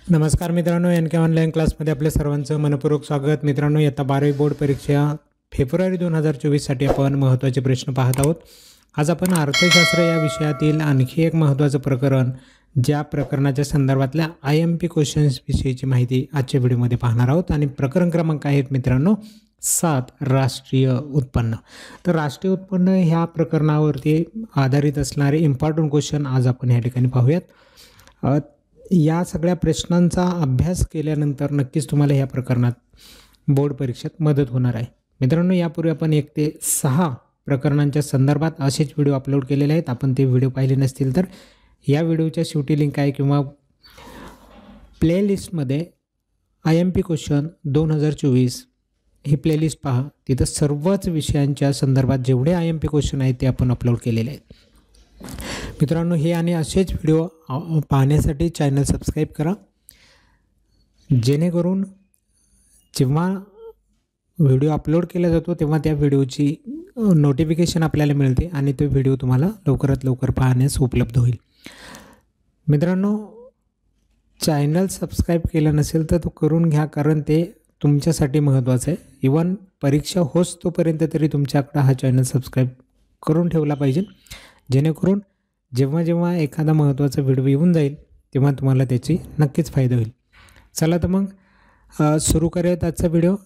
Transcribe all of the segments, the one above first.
नमस्कार मित्रांनो, एन के ऑनलाईन क्लासमध्ये आपल्या सर्वांचं मनपूर्वक स्वागत. मित्रांनो, इयत्ता 12वी बोर्ड परीक्षा फेब्रुवारी 2024साठी आपण महत्त्वाचे प्रश्न पाहत आहोत. आज आपण अर्थशास्त्र या विषयातील आणखी एक महत्त्वाचं प्रकरण, ज्या प्रकरणाच्या संदर्भातल्या IMP क्वेश्चन्स विषयीची माहिती आजच्या व्हिडिओमध्ये पाहणार आहोत. आणि प्रकरण क्रमांक आहेत मित्रांनो 7, राष्ट्रीय उत्पन्न. तर राष्ट्रीय उत्पन्न ह्या प्रकरणावरती आधारित असणारे इम्पॉर्टंट क्वेश्चन आज आपण या ठिकाणी पाहूयात. या सगळ्या प्रश्नांचा अभ्यास केल्यानंतर नक्कीच तुम्हाला ह्या प्रकरणात बोर्ड परीक्षेत मदत होणार आहे. मित्रांनो, यापूर्वी आपण 1 ते 6 प्रकरणांच्या संदर्भात असेच व्हिडिओ अपलोड केलेले आहेत. आपण ते व्हिडिओ पाहिले नसतील तर या व्हिडिओच्या शेवटी लिंक आहे किंवा प्लेलिस्टमध्ये IMP क्वेश्चन 2024 ही प्लेलिस्ट पहा. तिथं सर्वच विषयांच्या संदर्भात जेवढे IMP क्वेश्चन आहेत ते आपण अपलोड केलेले आहेत. मित्रांनो, हे आणि असेच व्हिडिओ पाहण्यासाठी चॅनल सबस्क्राईब करा, जेणेकरून जेव्हा व्हिडिओ अपलोड केला जातो तेव्हा त्या व्हिडिओची नोटिफिकेशन आपल्याला मिळते आणि तो व्हिडिओ तुम्हाला लवकरात लवकर पाहण्यास उपलब्ध होईल. मित्रांनो, चॅनल सबस्क्राईब केलं नसेल तर तो करून घ्या, कारण ते तुमच्यासाठी महत्त्वाचं आहे. इवन परीक्षा होस तोपर्यंत तरी तुमच्याकडं हा चॅनल सबस्क्राईब करून ठेवला पाहिजे, जेणेकरून जेव्हा जेव्हा एखादा महत्त्वाचा व्हिडिओ येऊन जाईल तेव्हा तुम्हाला त्याची नक्कीच फायदा होईल. चला तर मग सुरू करूयात आजचा व्हिडिओ.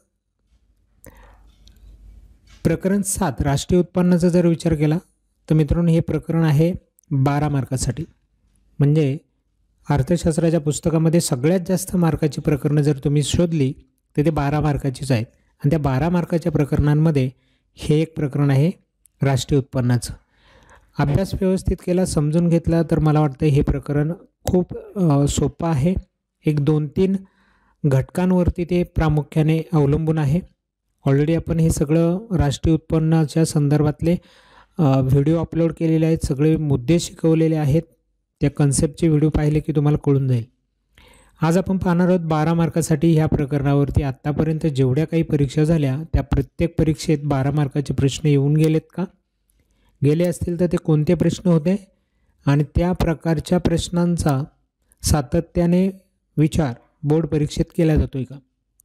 प्रकरण 7, राष्ट्रीय उत्पन्नाचा जर विचार केला तर मित्रांनो, हे प्रकरण आहे 12 मार्कासाठी. म्हणजे अर्थशास्त्राच्या पुस्तकामध्ये सगळ्यात जास्त मार्काची प्रकरणं जर तुम्ही शोधली तर ते 12 मार्काचीच आहेत. आणि त्या 12 मार्काच्या प्रकरणांमध्ये हे एक प्रकरण आहे राष्ट्रीय उत्पन्नाचं. अभ्यास व्यवस्थित केला, समजून घेतला तर मला वाटतं हे प्रकरण खूप सोपं आहे. एक 2-3 घटकांवरती ते प्रामुख्याने अवलंबून आहे. ऑलरेडी आपण हे सगळं राष्ट्रीय उत्पन्नाच्या संदर्भातले व्हिडिओ अपलोड केलेले आहेत, सगळे मुद्दे शिकवलेले आहेत. त्या कन्सेप्टचे व्हिडिओ पाहिले की तुम्हाला कळून जाईल. आज आपण पाहणार आहोत 12 मार्कासाठी ह्या प्रकरणावरती आत्तापर्यंत जेवढ्या काही परीक्षा झाल्या त्या प्रत्येक परीक्षेत 12 मार्काचे प्रश्न येऊन गेलेत का, गेले असतील तर ते कोणते प्रश्न होते आणि त्या प्रकारच्या प्रश्नांचा सातत्याने विचार बोर्ड परीक्षेत केला जातोय का,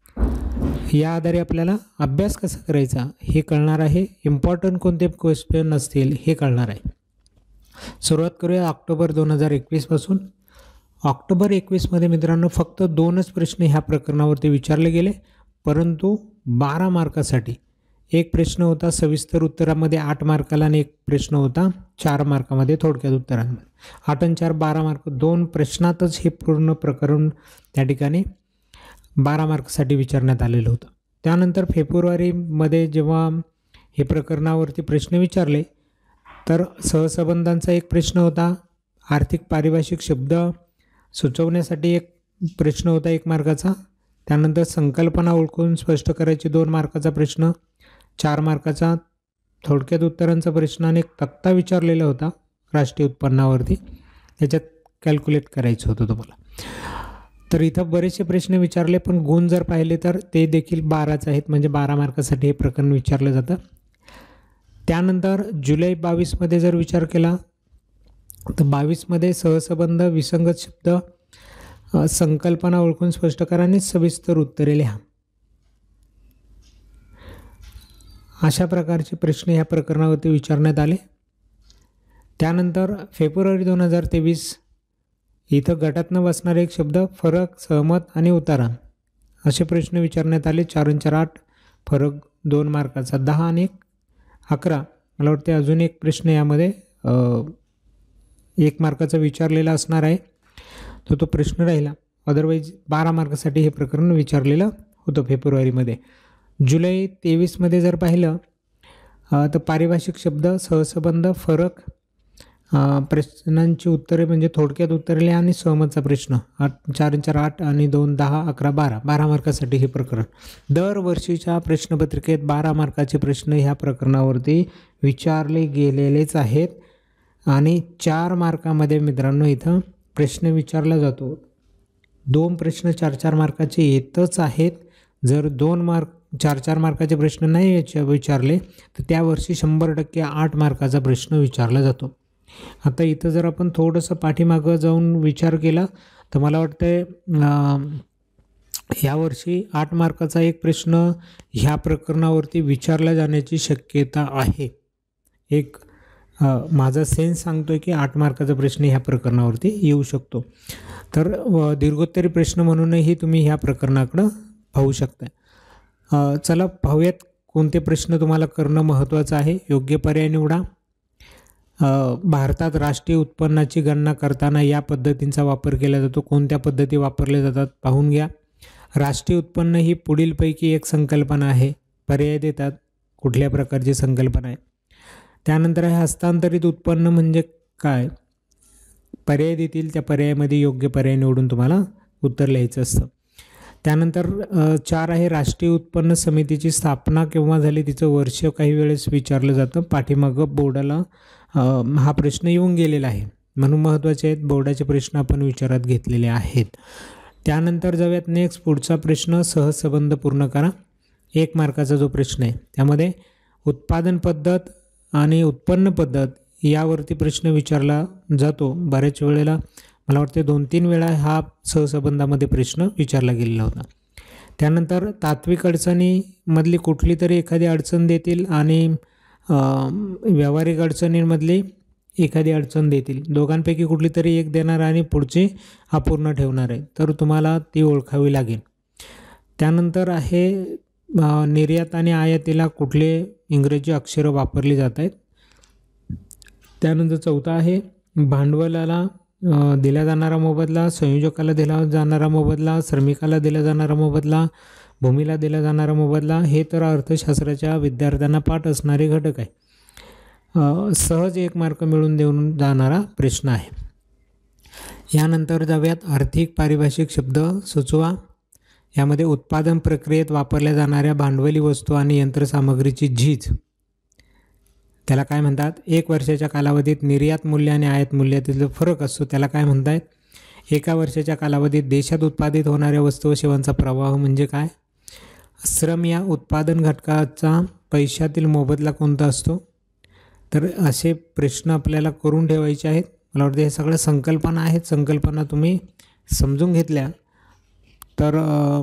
या आधारे आपल्याला अभ्यास कसा करायचा हे कळणार आहे. इम्पॉर्टंट कोणते क्वेश्चन असतील हे कळणार आहे. सुरुवात करूया ऑक्टोबर 2021 पासून. ऑक्टोबर 21मध्ये मित्रांनो फक्त 2च प्रश्न ह्या प्रकरणावरती विचारले गेले, परंतु 12 मार्कासाठी. एक प्रश्न होता सविस्तर उत्तरामध्ये 8 मार्काला आणि एक प्रश्न होता 4 मार्कामध्ये थोडक्यात उत्तरांमध्ये. 8 आणि 4 12 मार्क, 2 प्रश्नातच हे पूर्ण प्रकरण त्या ठिकाणी 12 मार्कसाठी विचारण्यात आलेलं होतं. त्यानंतर फेब्रुवारीमध्ये जेव्हा हे प्रकरणावरती प्रश्न विचारले तर सहसंबंधांचा एक प्रश्न होता, आर्थिक पारिभाषिक शब्द सुचवण्यासाठी एक प्रश्न होता 1 मार्काचा. त्यानंतर संकल्पना ओळखून स्पष्ट करायची 2 मार्काचा प्रश्न, 4 मार्काचा थोडक्यात उत्तरांचा प्रश्न आणि एक तक्ता विचारलेला होता राष्ट्रीय उत्पन्नावरती, त्याच्यात कॅल्क्युलेट करायचं होतं तुम्हाला. तर इथं बरेचसे प्रश्न विचारले, पण गुण जर पाहिले तर ते देखील 12च आहेत, म्हणजे 12 मार्कासाठी हे प्रकरण विचारलं जातं. त्यानंतर जुलै 22मध्ये जर विचार केला तर 22मध्ये सहसंबंध, विसंगत शब्द, संकल्पना ओळखून स्पष्ट करा आणि सविस्तर उत्तरे लिहा, अशा प्रकारचे प्रश्न ह्या प्रकरणावरती विचारण्यात आले. त्यानंतर फेब्रुवारी 2023 इथं गटातनं बसणारे एक शब्द, फरक, सहमत आणि उतारा असे प्रश्न विचारण्यात आले. 4 आणि 4 8, फरक 2 मार्काचा 10 आणि 11. मला वाटते अजून एक प्रश्न यामध्ये 1 मार्काचा विचारलेला असणार आहे, तो प्रश्न राहिला. अदरवाईज 12 मार्कासाठी हे प्रकरण विचारलेलं होतं फेब्रुवारीमध्ये. जुलै 23मध्ये जर पाहिलं तर पारिभाषिक शब्द, सहसंबंध, फरक, प्रश्नांची उत्तरे म्हणजे थोडक्यात उत्तरे लिहा आणि सहमतचा प्रश्न 4 आणि 4 8 आणि 2 10 11 12 मार्कासाठी हे प्रकरण. दरवर्षीच्या प्रश्नपत्रिकेत 12 मार्काचे प्रश्न ह्या प्रकरणावरती विचारले गेलेलेच आहेत. आणि 4 मार्कामध्ये मित्रांनो इथं प्रश्न विचारला जातो. 2 प्रश्न 4-4 मार्काचे येतच आहेत. जर 4-4 मार्काचे प्रश्न नाही विचारले तर त्यावर्षी 100% 8 मार्काचा प्रश्न विचारला जातो. आता इथं जर आपण थोडंसं पाठीमागं जाऊन विचार केला तर मला वाटतं यावर्षी 8 मार्काचा एक प्रश्न ह्या प्रकरणावरती विचारला जाण्याची शक्यता आहे. एक माझा सेन्स सांगतोय की 8 मार्काचा प्रश्न ह्या प्रकरणावरती येऊ शकतो. तर दीर्घोत्तरी प्रश्न म्हणूनही तुम्ही ह्या प्रकरणाकडं पाहू शकता. चला पाहूयात कोणते प्रश्न तुम्हाला करणं महत्त्वाचं आहे. योग्य पर्याय निवडा. भारतात राष्ट्रीय उत्पन्नाची गणना करताना या पद्धतींचा वापर केला जातो. कोणत्या पद्धती वापरल्या जातात पाहून घ्या. राष्ट्रीय उत्पन्न ही पुढीलपैकी एक संकल्पना आहे. पर्याय देतात कुठल्या प्रकारची संकल्पना आहे. त्यानंतर आहे हस्तांतरित उत्पन्न म्हणजे काय. पर्याय देतील, त्या पर्यायामध्ये योग्य पर्याय निवडून तुम्हाला उत्तर लिहायचं असतं. त्यानंतर 4 आहे राष्ट्रीय उत्पन्न समितीची स्थापना केव्हा झाली, तिचं वर्ष काही वेळेस विचारलं जातं. पाठीमागं बोर्डाला हा प्रश्न येऊन गेलेला आहे म्हणून महत्त्वाचे आहेत. बोर्डाचे प्रश्न आपण विचारात घेतलेले आहेत. त्यानंतर जाऊयात नेक्स्ट. पुढचा प्रश्न सहसंबंध पूर्ण करा. 1 मार्काचा जो प्रश्न आहे त्यामध्ये उत्पादन पद्धत आणि उत्पन्न पद्धत यावरती प्रश्न विचारला जातो. बऱ्याच वेळेला मला वाटते 2-3 वेळा हा सहसंबंधामध्ये प्रश्न विचारला गेलेला होता. त्यानंतर तात्विक अडचणीमधली कुठली तरी एखादी अडचण देतील आणि व्यावहारिक अडचणींमधली एखादी अडचण देतील. दोघांपैकी कुठली तरी एक देणार आणि पुढची अपूर्ण ठेवणार आहे, तर तुम्हाला ती ओळखावी लागेल. त्यानंतर आहे निर्यात आणि आयातीला कुठले इंग्रजी अक्षरं वापरली जात आहेत. त्यानंतर 4 आहे भांडवलाला दिला जाणारा मोबदला, संयोजकाला दिला जाणारा मोबदला, श्रमिकाला दिला जाणारा मोबदला, भूमीला दिला जाणारा मोबदला. हे तर अर्थशास्त्राच्या विद्यार्थ्यांना पाठ असणारे घटक आहे. सहज 1 मार्क मिळून देऊन जाणारा प्रश्न आहे. यानंतर जाऊयात आर्थिक पारिभाषिक शब्द सुचवा. यामध्ये उत्पादन प्रक्रियेत वापरल्या जाणाऱ्या भांडवली वस्तू आणि यंत्रसामग्रीची झीज त्याला काय म्हणतात. 1 वर्षाच्या कालावधीत निर्यात मूल्य आणि आयात मूल्यातील फरक असतो त्याला काय म्हणतायत. 1 वर्षाच्या कालावधीत देशात उत्पादित होणाऱ्या वस्तू व सेवांचा प्रवाह म्हणजे काय. श्रम या उत्पादन घटकाचा पैशातील मोबदला कोणता असतो. तर असे प्रश्न आपल्याला करून ठेवायचे आहेत. मला वाटतं हे सगळ्या संकल्पना आहेत. संकल्पना तुम्ही समजून घेतल्या तर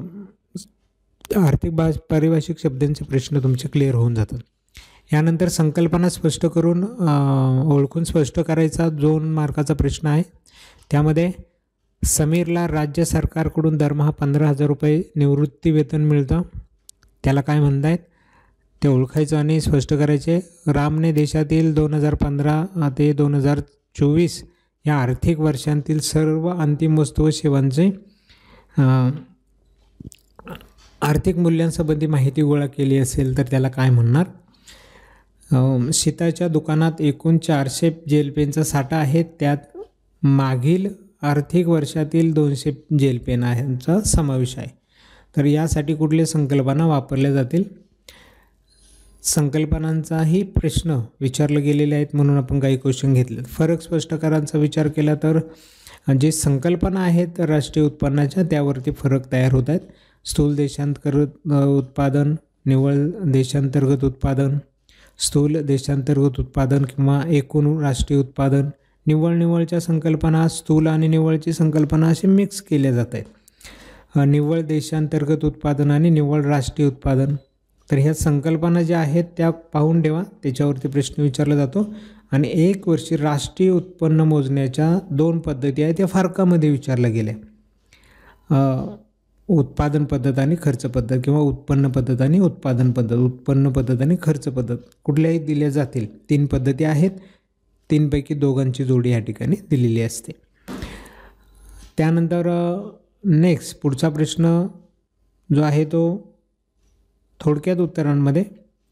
आर्थिक पारिभाषिक शब्दांचे प्रश्न तुमचे क्लिअर होऊन जातात. यानंतर संकल्पना स्पष्ट करून ओळखून स्पष्ट करायचा 2 मार्काचा प्रश्न आहे. त्यामध्ये समीरला राज्य सरकारकडून दरमहा 15,000 रुपये निवृत्ती वेतन मिळतं त्याला काय म्हणतायत ते ओळखायचं आणि स्पष्ट करायचे. रामने देशातील 2015 ते 2024 या आर्थिक वर्षांतील सर्व अंतिम वस्तू व सेवांचे आर्थिक मूल्यांसंबंधी माहिती गोळा केली असेल तर त्याला काय म्हणणार. सीताच्या दुकानात एकूण 400 जेलपेनचा साठा आहे. त्यात मागील आर्थिक वर्षातील 200 जेलपेन यांचा समावेश आहे. तर यासाठी कुठल्या संकल्पना वापरल्या जातील. संकल्पनांचाही प्रश्न विचारले गेलेले आहेत म्हणून आपण काही क्वेश्चन घेतले. फरक स्पष्टकारांचा विचार केला तर जे संकल्पना आहेत राष्ट्रीय उत्पन्नाच्या त्यावरती फरक तयार होत आहेत. स्थूल देशांतर्गत उत्पादन, निव्वळ देशांतर्गत उत्पादन, स्थूल देशांतर्गत उत्पादन किंवा एकूण राष्ट्रीय उत्पादन, निव्वळच्या संकल्पना, स्थूल आणि निव्वळची संकल्पना असे मिक्स केल्या जात आहेत. निव्वळ देशांतर्गत उत्पादन आणि निव्वळ राष्ट्रीय उत्पादन. तर ह्या संकल्पना ज्या आहेत त्या पाहून ठेवा, त्याच्यावरती प्रश्न विचारला जातो. आणि 1 वर्षी राष्ट्रीय उत्पन्न मोजण्याच्या 2 पद्धती आहेत त्या फारकामध्ये विचारल्या गेल्या. उत्पादन पद्धत आणि खर्च पद्धत किंवा उत्पन्न पद्धत आणि उत्पादन पद्धत, उत्पन्न पद्धत आणि खर्च पद्धत कुठल्याही दिल्या जातील. 3 पद्धती आहेत. 3 पैकी 2 जोडी या ठिकाणी दिलेली असते. त्यानंतर नेक्स्ट पुढचा प्रश्न जो आहे तो थोडक्यात उत्तरांमध्ये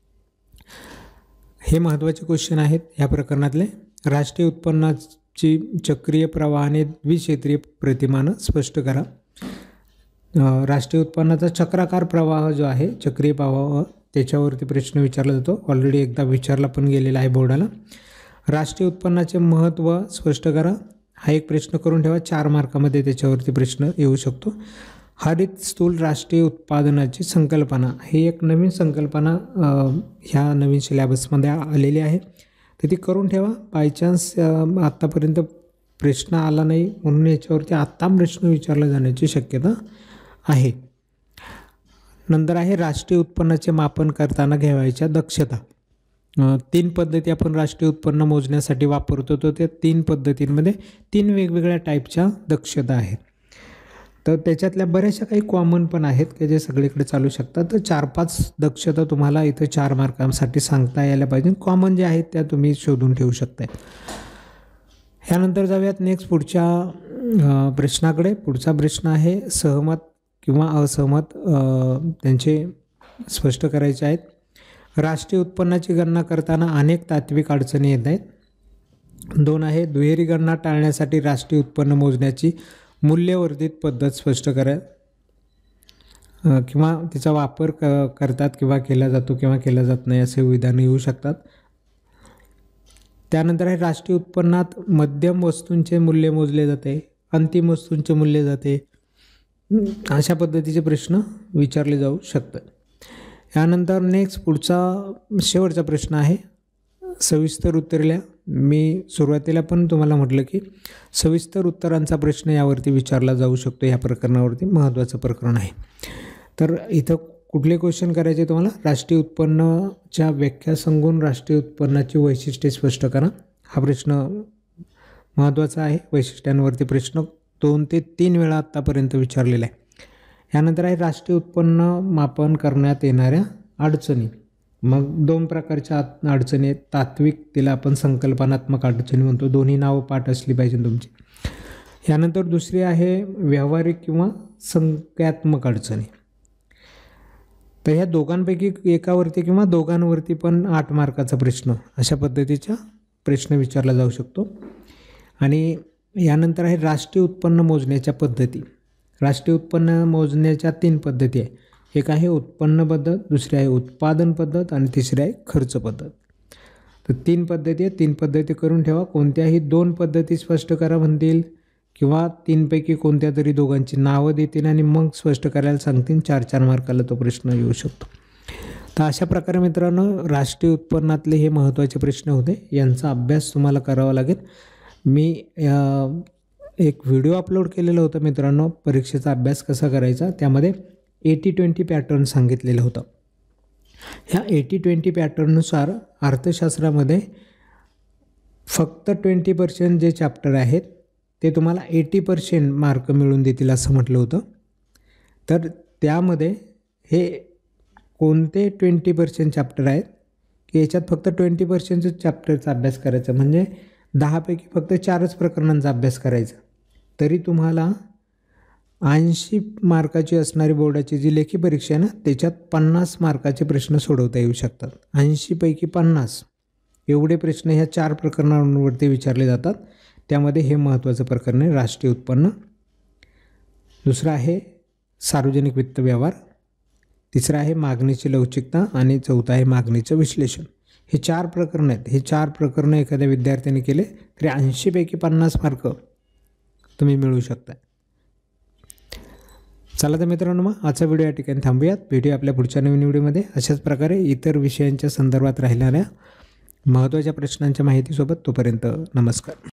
हे महत्त्वाचे क्वेश्चन आहेत ह्या प्रकरणातले. राष्ट्रीय उत्पन्नाची चक्रीय प्रवाहाने द्विक्षेत्रीय प्रतिमानं स्पष्ट करा. राष्ट्रीय उत्पन्नाचा चक्राकार प्रवाह जो आहे चक्रीय प्रवाह त्याच्यावरती प्रश्न विचारला जातो. ऑलरेडी एकदा विचारला पण गेलेला आहे बोर्डाला. राष्ट्रीय उत्पन्नाचे महत्त्व स्पष्ट करा. हा एक प्रश्न करून ठेवा. 4 मार्कामध्ये त्याच्यावरती प्रश्न येऊ शकतो. हरित स्थूल राष्ट्रीय उत्पादनाची संकल्पना ही एक नवीन संकल्पना ह्या नवीन सिलॅबसमध्ये आलेली आहे, तर ती करून ठेवा. बाय चान्स आत्तापर्यंत प्रश्न आला नाही म्हणून याच्यावरती आत्ता प्रश्न विचारला जाण्याची शक्यता आहे. नंतर आहे राष्ट्रीय उत्पन्नाचे मापन करताना घ्यावयाच्या दक्षता. 3 पद्धती आपण राष्ट्रीय उत्पन्न मोजण्यासाठी वापरतो. तर त्या 3 पद्धतींमध्ये 3 वेगवेगळ्या टाईपच्या दक्षता आहेत. तर त्याच्यातल्या बऱ्याचशा काही कॉमन पण आहेत की जे सगळीकडे चालू शकतात. तर 4-5 दक्षता तुम्हाला इथं 4 मार्कांसाठी सांगता यायला पाहिजे. कॉमन ज्या आहेत त्या तुम्ही शोधून ठेवू शकताय. ह्यानंतर जाऊयात नेक्स्ट पुढच्या प्रश्नाकडे. पुढचा प्रश्न आहे सहमत किंवा असहमत त्यांचे स्पष्ट करायचे आहेत. राष्ट्रीय उत्पन्नाची गणना करताना अनेक तात्विक अडचणी येत आहेत. 2 आहे दुहेरी गणना टाळण्यासाठी राष्ट्रीय उत्पन्न मोजण्याची मूल्यवर्धित पद्धत स्पष्ट करा किंवा तिचा वापर करतात किंवा केला जातो किंवा केला जात नाही असे विधान येऊ शकतात. त्यानंतर आहे राष्ट्रीय उत्पन्नात मध्यम वस्तूंचे मूल्य मोजले जाते, अंतिम वस्तूंचे मूल्य जाते, अशा पद्धतीचे प्रश्न विचारले जाऊ शकतात. यानंतर नेक्स्ट पुढचा शेवटचा प्रश्न आहे. सविस्तर उत्तर लिहा. मी सुरुवातीला पण तुम्हाला म्हटलं की सविस्तर उत्तरांचा प्रश्न यावरती विचारला जाऊ शकतो. या प्रकरणावरती महत्त्वाचं प्रकरण आहे. तर इथं कुठले क्वेश्चन करायचे तुम्हाला? राष्ट्रीय उत्पन्नाच्या व्याख्या सांगून राष्ट्रीय उत्पन्नाची वैशिष्ट्ये स्पष्ट करा. हा प्रश्न महत्त्वाचा आहे. वैशिष्ट्यांवरती प्रश्न 2 ते 3 वेळा आत्तापर्यंत विचारलेला आहे. यानंतर आहे राष्ट्रीय उत्पन्न मापन करण्यात येणाऱ्या अडचणी. मग 2 प्रकारच्या अडचणी आहेत. तात्विक, तिला आपण संकल्पनात्मक अडचणी म्हणतो. दोन्ही नावं पाठ असली पाहिजे तुमची. यानंतर दुसरी आहे व्यावहारिक किंवा संख्यात्मक अडचणी. तर ह्या दोघांपैकी एकावरती किंवा दोघांवरती पण 8 मार्काचा प्रश्न अशा पद्धतीचा प्रश्न विचारला जाऊ शकतो. आणि यानंतर आहे राष्ट्रीय उत्पन्न मोजण्याच्या पद्धती. राष्ट्रीय उत्पन्न मोजण्याच्या 3 पद्धती आहे. एक आहे उत्पन्न पद्धत, दुसरी आहे उत्पादन पद्धत आणि तिसरी आहे खर्च पद्धत. तर 3 पद्धती आहेत. 3 पद्धती करून ठेवा. कोणत्याही 2 पद्धती स्पष्ट करा म्हणतील किंवा 3 पैकी कोणत्या तरी दोघांची नावं देतील आणि मग स्पष्ट करायला सांगतील. 4-4 मार्काला तो प्रश्न येऊ शकतो. तर अशा प्रकारे मित्रांनो राष्ट्रीय उत्पन्नातले हे महत्त्वाचे प्रश्न होते. यांचा अभ्यास तुम्हाला करावा लागेल. मी एक व्हिडिओ अपलोड केलेलं होतं मित्रांनो, परीक्षेचा अभ्यास कसा करायचा. त्यामध्ये 80-20 पॅटर्न सांगितलेलं होतं. ह्या 80-20 पॅटर्ननुसार अर्थशास्त्रामध्ये फक्त 20% जे चॅप्टर आहेत ते तुम्हाला 80% मार्क मिळून देतील असं म्हटलं होतं. तर त्यामध्ये हे कोणते 20% चॅप्टर आहेत की याच्यात फक्त 20% चॅप्टरचा अभ्यास करायचा. म्हणजे 10 पैकी फक्त 4च प्रकरणांचा अभ्यास करायचा. तरी तुम्हाला 80 मार्काची असणारी बोर्डाची जी लेखी परीक्षा आहे ना त्याच्यात 50 मार्काचे प्रश्न सोडवता येऊ शकतात. 80 पैकी 50 एवढे प्रश्न ह्या 4 प्रकरणांवरती विचारले जातात. त्यामध्ये हे महत्त्वाचं प्रकरण आहे राष्ट्रीय उत्पन्न. दुसरं आहे सार्वजनिक वित्त व्यवहार. तिसरं आहे मागणीची लवचिकता आणि चौथं आहे मागणीचं विश्लेषण. हे 4 प्रकरणं आहेत. हे 4 प्रकरणं एखाद्या विद्यार्थ्याने केले तरी 80 पैकी 50 मार्क तुम्ही मिळवू शकता. चला तर मित्रांनो मग आजचा व्हिडिओ या ठिकाणी थांबूयात. भेटूया आपल्या पुढच्या नवीन व्हिडिओमध्ये अशाच प्रकारे इतर विषयांच्या संदर्भात राहिणाऱ्या महत्त्वाच्या प्रश्नांच्या माहितीसोबत. तोपर्यंत नमस्कार.